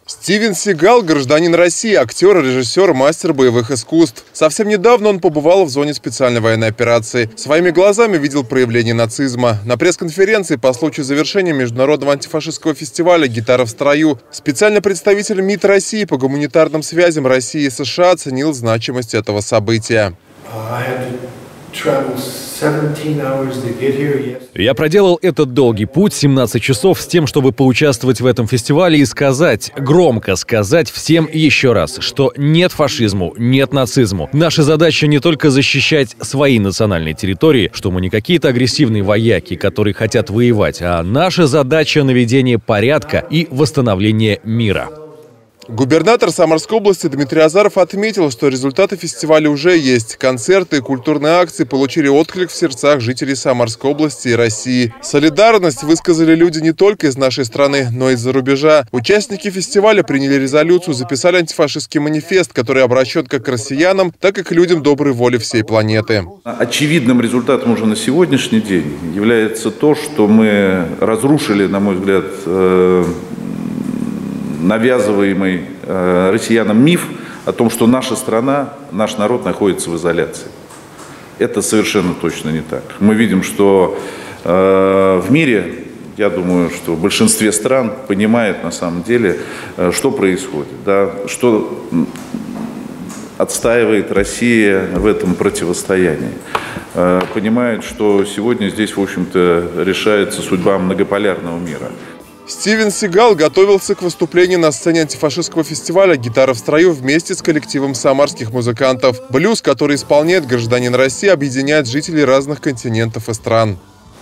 Стивен Сигал – гражданин России, актер, режиссер, мастер боевых искусств. Совсем недавно он побывал в зоне специальной военной операции. Своими глазами видел проявление нацизма. На пресс-конференции по случаю завершения международного антифашистского фестиваля «Гитара в строю» специальный представитель МИД России по гуманитарным связям России и США оценил значимость этого события. Я проделал этот долгий путь, 17 часов, с тем, чтобы поучаствовать в этом фестивале и сказать, громко сказать всем еще раз, что нет фашизму, нет нацизму. Наша задача не только защищать свои национальные территории, что мы не какие-то агрессивные вояки, которые хотят воевать, а наша задача — наведение порядка и восстановление мира. Губернатор Самарской области Дмитрий Азаров отметил, что результаты фестиваля уже есть. Концерты и культурные акции получили отклик в сердцах жителей Самарской области и России. Солидарность высказали люди не только из нашей страны, но и из-за рубежа. Участники фестиваля приняли резолюцию, записали антифашистский манифест, который обращен как к россиянам, так и к людям доброй воли всей планеты. Очевидным результатом уже на сегодняшний день является то, что мы разрушили, на мой взгляд, навязываемый россиянам миф о том, что наша страна, наш народ находится в изоляции. Это совершенно точно не так. Мы видим, что в мире, я думаю, что в большинстве стран понимают на самом деле, что происходит, да, что отстаивает Россия в этом противостоянии. Понимают, что сегодня здесь, в общем-то, решается судьба многополярного мира. Стивен Сигал готовился к выступлению на сцене антифашистского фестиваля «Гитара в строю» вместе с коллективом самарских музыкантов. Блюз, который исполняет гражданин России, объединяет жителей разных континентов и стран.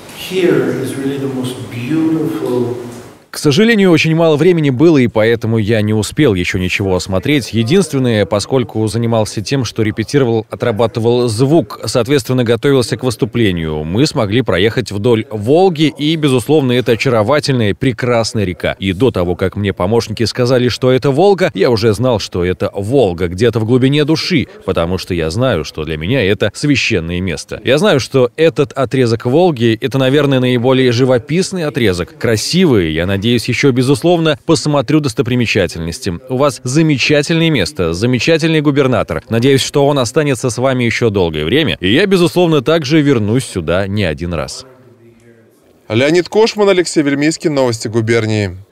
К сожалению, очень мало времени было, и поэтому я не успел еще ничего осмотреть. Единственное, поскольку занимался тем, что репетировал, отрабатывал звук, соответственно, готовился к выступлению, мы смогли проехать вдоль Волги, и, безусловно, это очаровательная, прекрасная река. И до того, как мне помощники сказали, что это Волга, я уже знал, что это Волга где-то в глубине души, потому что я знаю, что для меня это священное место. Я знаю, что этот отрезок Волги — это, наверное, наиболее живописный отрезок, красивый, я надеюсь, еще, безусловно, посмотрю достопримечательности. У вас замечательное место, замечательный губернатор. Надеюсь, что он останется с вами еще долгое время. И я, безусловно, также вернусь сюда не один раз. Леонид Кошман, Алексей Вельмийский, Новости губернии.